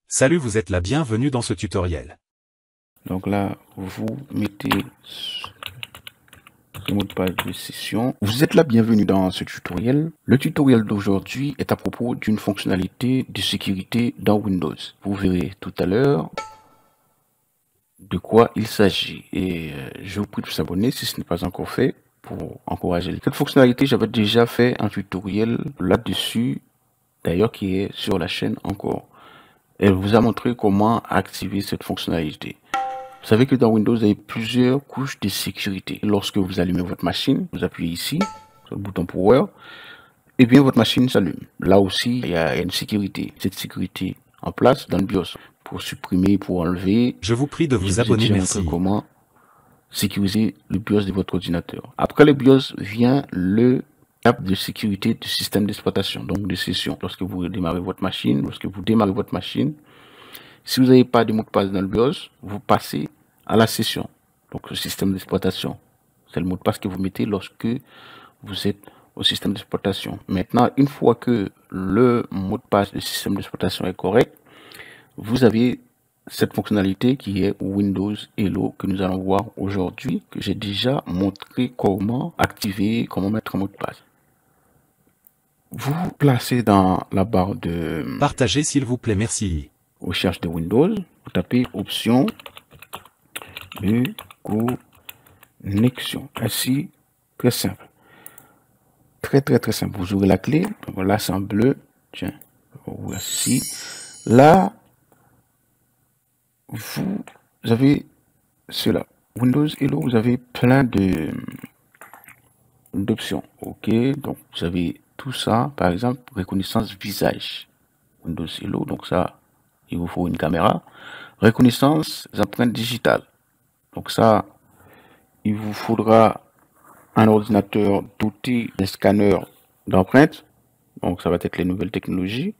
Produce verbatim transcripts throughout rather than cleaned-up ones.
Salut, vous êtes la bienvenue dans ce tutoriel. Donc là, vous mettez le mot de passe de session. Vous êtes la bienvenue dans ce tutoriel. Le tutoriel d'aujourd'hui est à propos d'une fonctionnalité de sécurité dans Windows. Vous verrez tout à l'heure de quoi il s'agit. Et euh, je vous prie de vous abonner si ce n'est pas encore fait pour encourager. Cette fonctionnalité, j'avais déjà fait un tutoriel là-dessus, d'ailleurs qui est sur la chaîne encore. Elle vous a montré comment activer cette fonctionnalité. Vous savez que dans Windows, vous avez plusieurs couches de sécurité. Lorsque vous allumez votre machine, vous appuyez ici, sur le bouton Power, et bien votre machine s'allume. Là aussi, il y a une sécurité. Cette sécurité en place dans le BIOS. Pour supprimer, pour enlever. Je vous prie de vous je vous ai abonner, déjà merci. montré comment sécuriser le BIOS de votre ordinateur. Après le BIOS vient le app de sécurité du système d'exploitation, donc de session. Lorsque vous démarrez votre machine, lorsque vous démarrez votre machine, si vous n'avez pas de mot de passe dans le BIOS, vous passez à la session, donc le système d'exploitation. C'est le mot de passe que vous mettez lorsque vous êtes au système d'exploitation. Maintenant, une fois que le mot de passe du système d'exploitation est correct, vous avez cette fonctionnalité qui est Windows Hello que nous allons voir aujourd'hui, que j'ai déjà montré comment activer, comment mettre un mot de passe. Vous placez dans la barre de Partagez s'il vous plaît, merci. recherche de Windows, vous tapez option de connexion. Ainsi, très simple. Très très très simple. Vous ouvrez la clé. Donc là, c'est en bleu. Tiens, voici. Là, vous avez cela. Windows Hello, vous avez plein de d'options. OK, donc vous avez tout ça. Par exemple, reconnaissance visage. Windows Hello, donc ça, il vous faut une caméra. Reconnaissance empreintes digitales. Donc ça, il vous faudra un ordinateur doté d'un scanner d'empreintes. Donc ça va être les nouvelles technologies.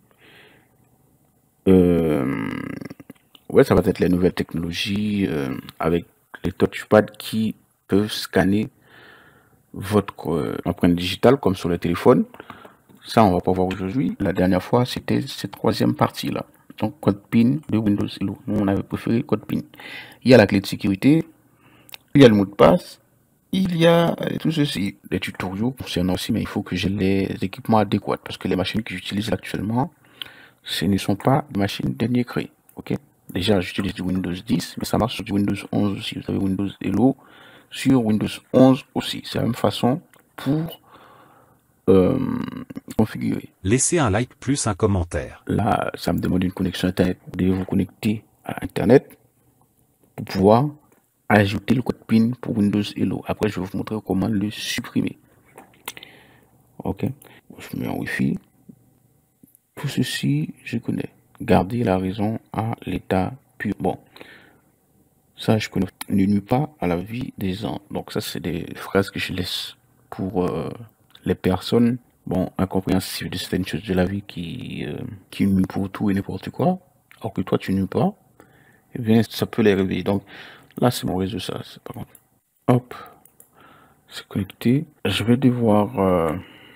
Euh, ouais, ça va être les nouvelles technologies euh, avec les touchpads qui peuvent scanner votre euh, empreinte digitale comme sur le téléphone. Ça, on va pas voir aujourd'hui. La dernière fois, c'était cette troisième partie-là. Donc, code PIN de Windows Hello. Nous, on avait préféré code PIN. Il y a la clé de sécurité. Il y a le mot de passe. Il y a tout ceci. Les tutoriaux concernant aussi, mais il faut que j'ai les équipements adéquats. Parce que les machines que j'utilise actuellement, ce ne sont pas des machines dernier cri. Ok. Déjà, j'utilise du Windows dix, mais ça marche sur du Windows onze aussi. Vous avez Windows Hello sur Windows onze aussi. C'est la même façon pour Euh, configurer. Laissez un like plus un commentaire. Là, ça me demande une connexion Internet. Vous devez vous connecter à Internet pour pouvoir ajouter le code PIN pour Windows Hello. Après, je vais vous montrer comment le supprimer. Ok. Je mets en Wi-Fi. Tout ceci, je connais. Garder la raison à l'état pur. Bon. Ça, je connais. Ne nuit pas à la vie des gens. Donc, ça, c'est des phrases que je laisse pour euh, les personnes, bon, incompréhensibles de certaines choses de la vie qui, euh, qui nuit pour tout et n'importe quoi, alors que toi, tu nuis pas, eh bien, ça peut les réveiller. Donc, là, c'est mon réseau, ça, c'est pas grave. Hop, c'est connecté. Je vais devoir euh,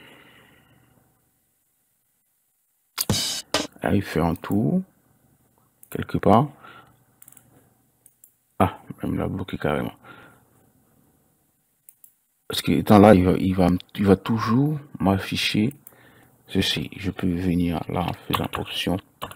aller faire un tour, quelque part. Ah, même la bloquer carrément. Parce que étant là, il va, il va, il va toujours m'afficher ceci. Je peux venir là en faisant option.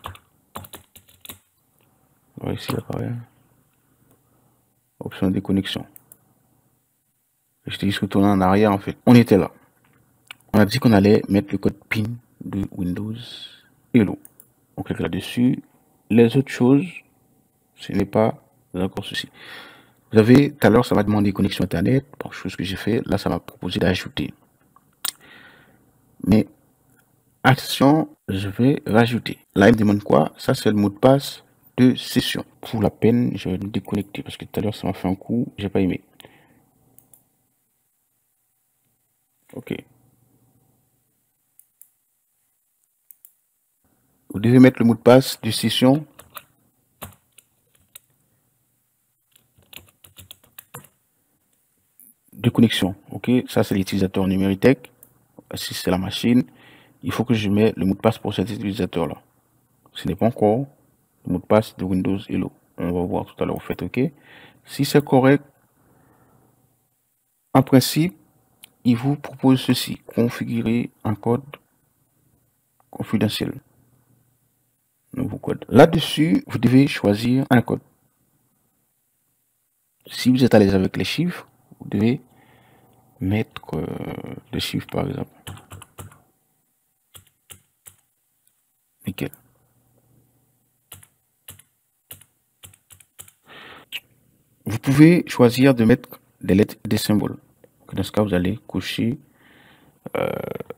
Ouais, ici, là, pareil. Option de connexion. Je te dis retourner en arrière, en fait. On était là. On a dit qu'on allait mettre le code PIN de Windows Hello. On clique là-dessus. Les autres choses, ce n'est pas encore ceci. Vous avez, tout à l'heure, ça m'a demandé connexion Internet. Bon, chose que j'ai fait. Là, ça m'a proposé d'ajouter. Mais, attention, je vais rajouter. Là, il me demande quoi? Ça, c'est le mot de passe de session. Pour la peine, je vais me déconnecter parce que tout à l'heure, ça m'a fait un coup. J'ai pas aimé. Ok. Vous devez mettre le mot de passe de session. De connexion. Ok. Ça, c'est l'utilisateur Numéritech. Si c'est la machine, il faut que je mette le mot de passe pour cet utilisateur-là. Ce n'est pas encore le mot de passe de Windows Hello. On va voir tout à l'heure, vous faites OK. Si c'est correct, en principe, il vous propose ceci, configurer un code confidentiel. Nouveau code. Là-dessus, vous devez choisir un code. Si vous êtes à l'aise avec les chiffres, vous devez mettre euh, les chiffres par exemple. Nickel. Vous pouvez choisir de mettre des lettres et des symboles. Dans ce cas, vous allez cocher euh,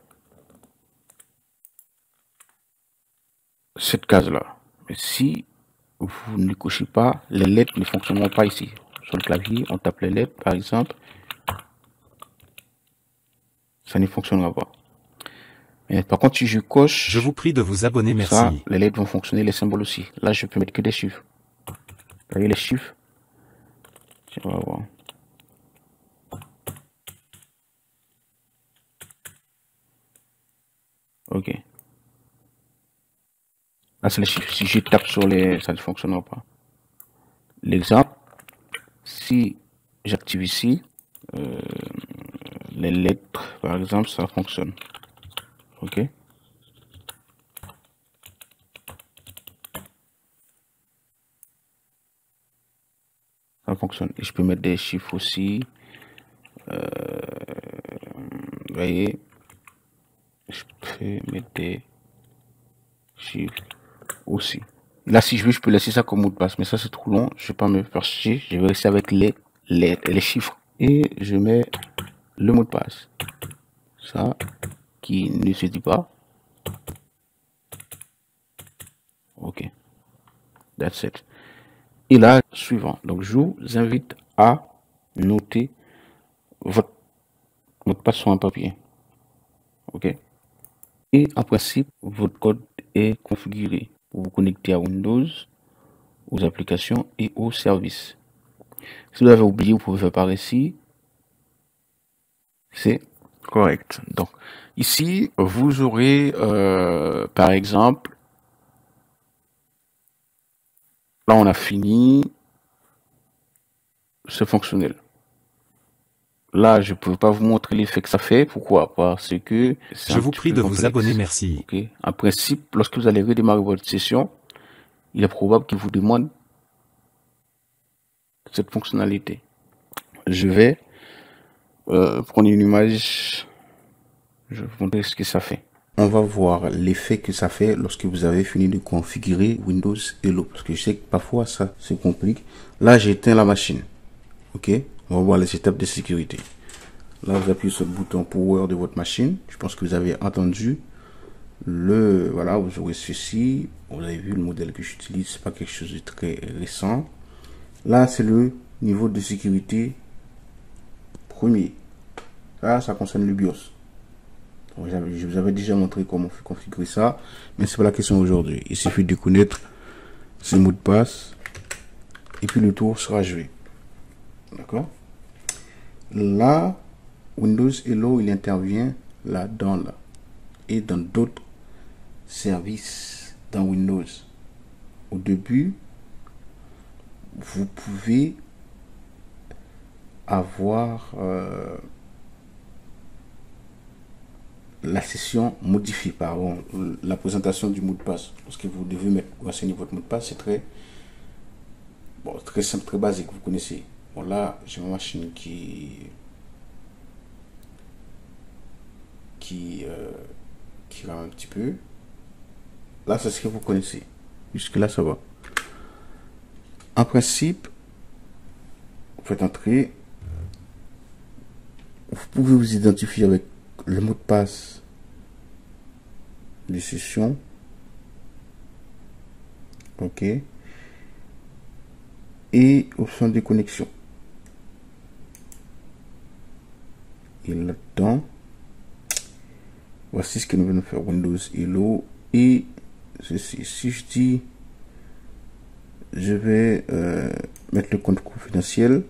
cette case-là. Mais si vous ne cochez pas, les lettres ne fonctionneront pas ici. Sur le clavier, on tape les lettres, par exemple. Ça ne fonctionnera pas. Mais par contre, si je coche... Je vous prie de vous abonner, merci. Ça, les lettres vont fonctionner, les symboles aussi. Là, je peux mettre que des chiffres. Vous voyez les chiffres? Tiens, on va voir. Ok. Là, c'est les chiffres. Si je tape sur les... ça ne fonctionnera pas. L'exemple, si j'active ici, euh, les lettres, par exemple, ça fonctionne. Ok. Ça fonctionne. Et je peux mettre des chiffres aussi. Euh, vous voyez, je peux mettre des chiffres aussi. Là, si je veux, je peux laisser ça comme mot de passe, mais ça c'est trop long. Je vais pas me faire chier. Je vais rester avec les, les, les chiffres. Et je mets le mot de passe. Ça, qui ne se dit pas. Ok. That's it. Et là, suivant. Donc, je vous invite à noter votre mot de passe sur un papier. Ok. Et en principe, votre code est configuré pour vous connecter à Windows, aux applications et aux services. Si vous avez oublié, vous pouvez faire par ici. C'est correct. Donc, ici, vous aurez, euh, par exemple, là, on a fini. C'est fonctionnel. Là, je ne peux pas vous montrer l'effet que ça fait. Pourquoi? Parce que je vous prie de complexe. Vous abonner, merci. Okay. En principe, lorsque vous allez redémarrer votre session, il est probable qu'il vous demande cette fonctionnalité. Je vais euh, prendre une image. Je vais vous montrer ce que ça fait. On va voir l'effet que ça fait lorsque vous avez fini de configurer Windows Hello. Parce que je sais que parfois ça se complique. Là, j'ai éteint la machine. Ok, on va voir les étapes de sécurité. Là, vous appuyez sur le bouton Power de votre machine. Je pense que vous avez entendu le... Voilà, vous aurez ceci. Vous avez vu le modèle que j'utilise. C'est pas quelque chose de très récent. Là, c'est le niveau de sécurité premier. Là, ça concerne le BIOS. Je vous avais déjà montré comment configurer ça. Mais c'est pas la question aujourd'hui. Il suffit de connaître ce mot de passe. Et puis le tour sera joué. D'accord. Là, Windows Hello, il intervient là-dedans, là. Et dans d'autres services dans Windows. Au début, vous pouvez avoir euh, la session modifiée, pardon, la présentation du mot de passe. Parce que vous devez mettre, renseigner votre mot de passe, c'est très, bon, très simple, très basique, vous connaissez. Bon, là, j'ai ma machine qui qui euh, qui rame un petit peu. Là, c'est ce que vous connaissez. Jusque là, ça va. En principe, vous faites entrer. Vous pouvez vous identifier avec le mot de passe de session. Ok. Et option de connexion. Et là-dedans, voici ce que nous venons faire. Windows Hello et ceci. Si je dis, je vais euh, mettre le compte confidentiel.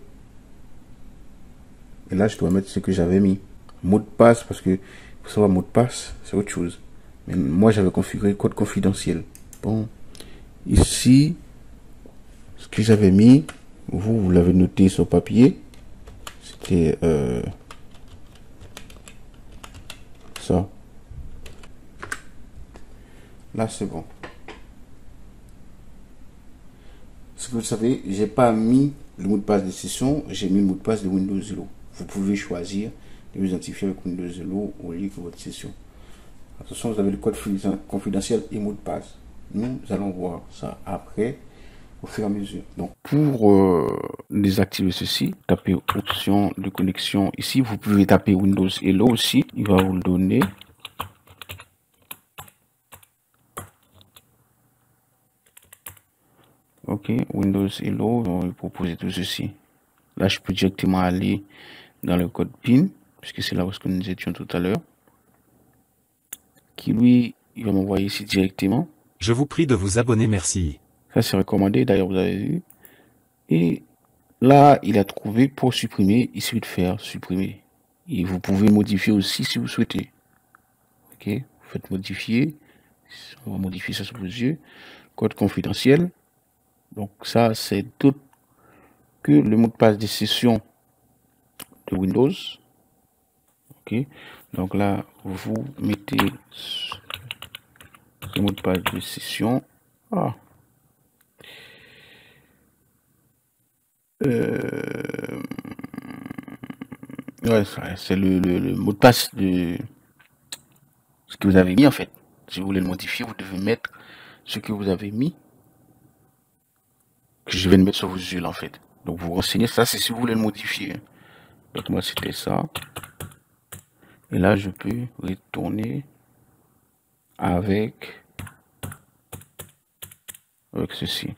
Et là, je dois mettre ce que j'avais mis. Mot de passe, parce que pour savoir mot de passe, c'est autre chose. Mais moi, j'avais configuré code confidentiel. Bon. ici, ce que j'avais mis, vous, vous l'avez noté sur papier. C'était euh, ça. Là, c'est bon. Ce que vous savez, j'ai pas mis le mot de passe de session, j'ai mis le mot de passe de Windows Hello. Vous pouvez choisir de vous identifier avec Windows Hello au lieu que votre session. Attention, vous avez le code confidentiel et mot de passe. Nous allons voir ça après, au fur et à mesure. Donc, pour euh, désactiver ceci, tapez option de connexion ici. Vous pouvez taper Windows Hello aussi. Il va vous le donner. Ok, Windows Hello, on va vous proposer tout ceci. Là, je peux directement aller dans le code PIN, puisque c'est là où nous étions tout à l'heure. Qui lui, il va m'envoyer ici directement. Je vous prie de vous abonner, merci. Ça, c'est recommandé, d'ailleurs, vous avez vu. Et là, il a trouvé pour supprimer, il suffit de faire supprimer. Et vous pouvez modifier aussi si vous souhaitez. Ok, vous faites modifier. On va modifier ça sous vos yeux. Code confidentiel. Donc ça, c'est tout que le mot de passe de session de Windows. Ok, donc là, vous mettez le mot de passe de session. Ah. Euh... Ouais, c'est le, le, le mot de passe de ce que vous avez mis en fait. Si vous voulez le modifier, vous devez mettre ce que vous avez mis. Que je vais le mettre sur vos yeux là, en fait. Donc vous renseignez, ça c'est si vous voulez le modifier. Donc moi c'était ça. Et là je peux retourner avec avec ceci.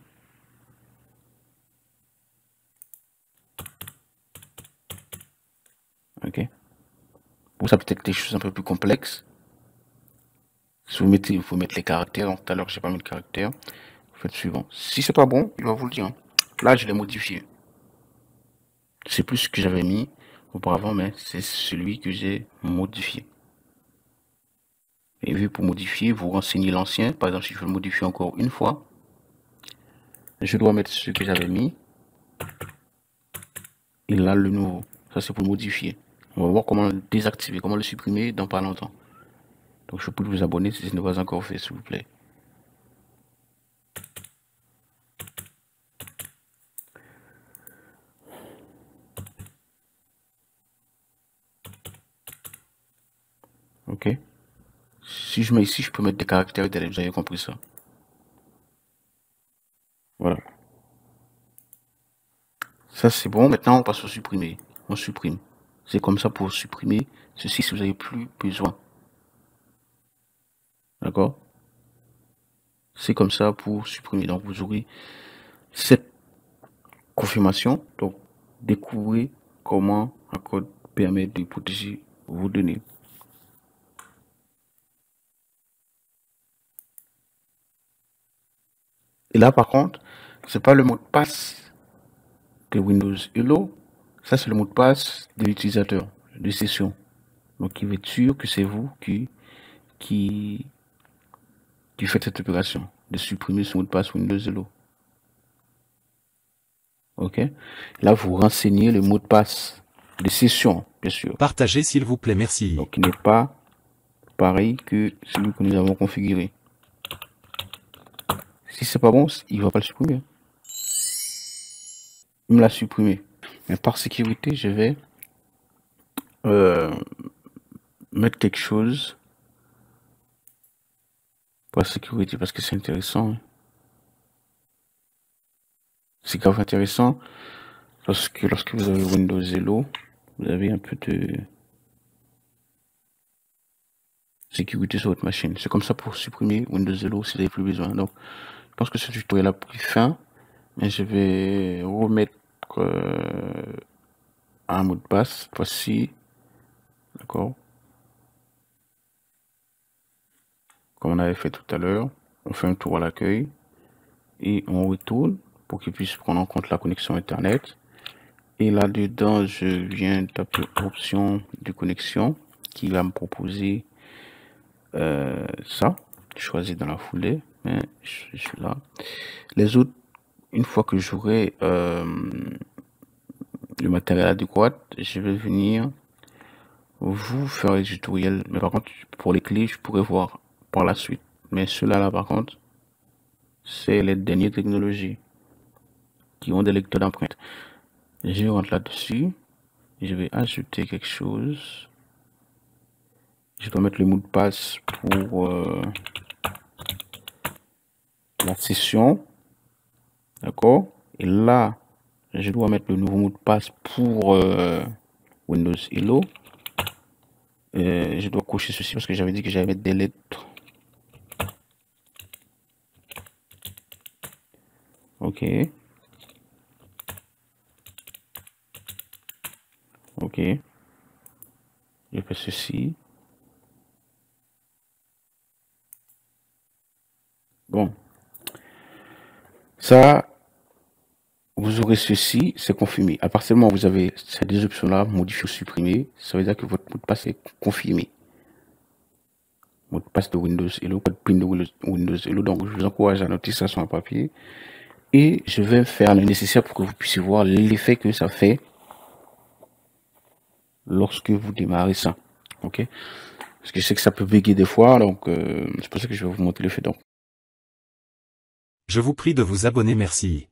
Ok. Pour ça peut-être des choses un peu plus complexes. Si vous mettez, il faut mettre les caractères. Donc tout à l'heure j'ai pas mis le caractère. Vous faites suivant. Si c'est pas bon, il va vous le dire. Là je l'ai modifié. C'est plus ce que j'avais mis auparavant, mais c'est celui que j'ai modifié. Et vu pour modifier, vous renseignez l'ancien. Par exemple, si je veux le modifier encore une fois, je dois mettre ce que j'avais mis. Et là, le nouveau. Ça, c'est pour modifier. On va voir comment le désactiver, comment le supprimer dans pas longtemps. Donc, je peux vous abonner si ce n'est pas encore fait, s'il vous plaît. Ok. Si je mets ici, je peux mettre des caractères derrière. Vous avez compris ça. Voilà. Ça, c'est bon. Maintenant, on passe au supprimer. On supprime. C'est comme ça pour supprimer ceci si vous n'avez plus besoin. D'accord? C'est comme ça pour supprimer. Donc, vous aurez cette confirmation. Donc, découvrez comment un code permet de protéger vos données. Et là, par contre, c'est pas le mot de passe de Windows Hello. Ça, c'est le mot de passe de l'utilisateur de session. Donc, il va être sûr que c'est vous qui, qui, qui faites cette opération de supprimer ce mot de passe Windows Hello. Ok. Là, vous renseignez le mot de passe de session, bien sûr. Partagez s'il vous plaît, merci. Donc, il n'est pas pareil que celui que nous avons configuré. Si c'est pas bon, il va pas le supprimer. Il me l'a supprimé. Mais par sécurité, je vais euh, mettre quelque chose par sécurité parce que c'est intéressant. C'est grave intéressant parce que lorsque vous avez Windows Hello, vous avez un peu de sécurité sur votre machine. C'est comme ça pour supprimer Windows Hello si vous n'avez plus besoin. Donc, je pense que ce tutoriel a pris fin, mais je vais remettre euh, un mot de passe. Voici, d'accord. Comme on avait fait tout à l'heure, on fait un tour à l'accueil et on retourne pour qu'il puisse prendre en compte la connexion Internet. Et là-dedans, je viens taper option de connexion qui va me proposer euh, ça. Je choisis dans la foulée. mais je, je suis là. Les autres, une fois que j'aurai euh, le matériel adéquat, je vais venir vous faire les tutoriels. Mais par contre, pour les clés, je pourrais voir par la suite. Mais ceux-là, là, par contre, c'est les dernières technologies qui ont des lecteurs d'empreintes. Je rentre là-dessus. Je vais ajouter quelque chose. Je dois mettre le mot de passe pour euh, la session. D'accord? Et là, je dois mettre le nouveau mot de passe pour euh, Windows Hello. Euh, je dois cocher ceci parce que j'avais dit que j'allais mettre des lettres. Ok. Ok. Je fais ceci. Bon. Ça, vous aurez ceci, c'est confirmé. À partir du moment où vous avez ces deux options-là, modifier ou supprimer, ça veut dire que votre mot de passe est confirmé. Mot de passe de Windows Hello, pas de PIN de Windows Hello. Donc, je vous encourage à noter ça sur un papier. Et je vais faire le nécessaire pour que vous puissiez voir l'effet que ça fait lorsque vous démarrez ça. Ok? Parce que je sais que ça peut bugger des fois, donc euh, c'est pour ça que je vais vous montrer l'effet. Donc, Je vous prie de vous abonner merci.